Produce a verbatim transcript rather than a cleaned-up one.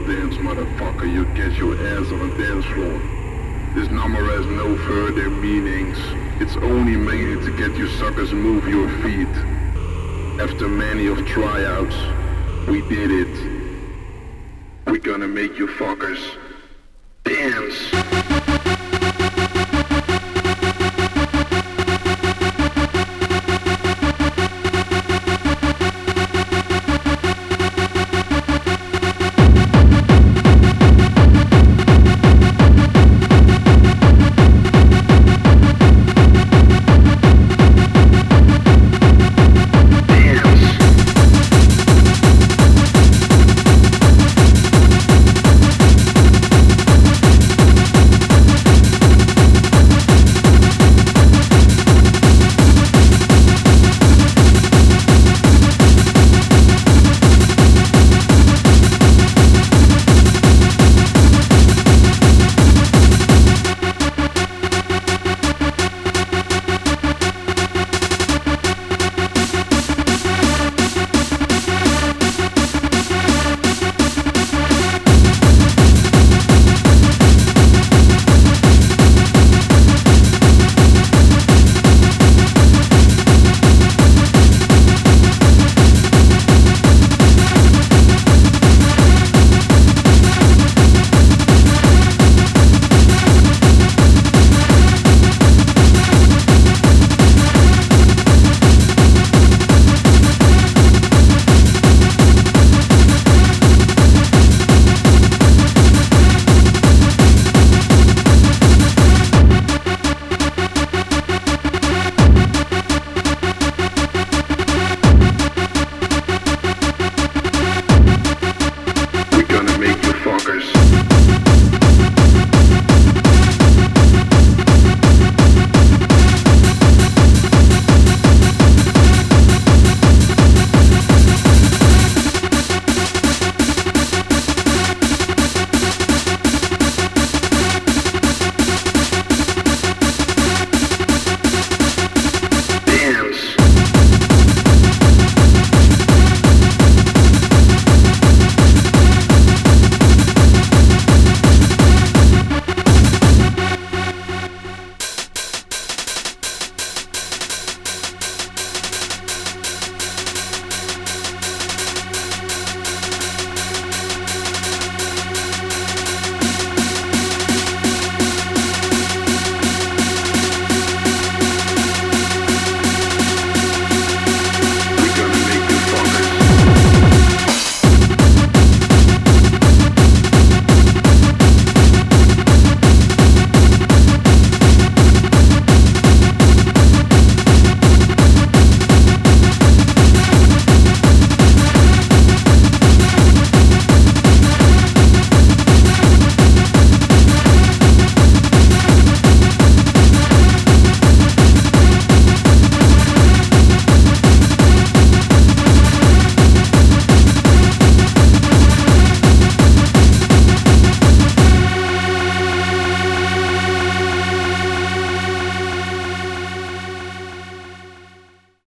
dance, motherfucker, you get your ass on the dance floor. This number has no further meanings. It's only made to get you suckers move your feet. After many of tryouts, we did it. We're gonna make you fuckers dance.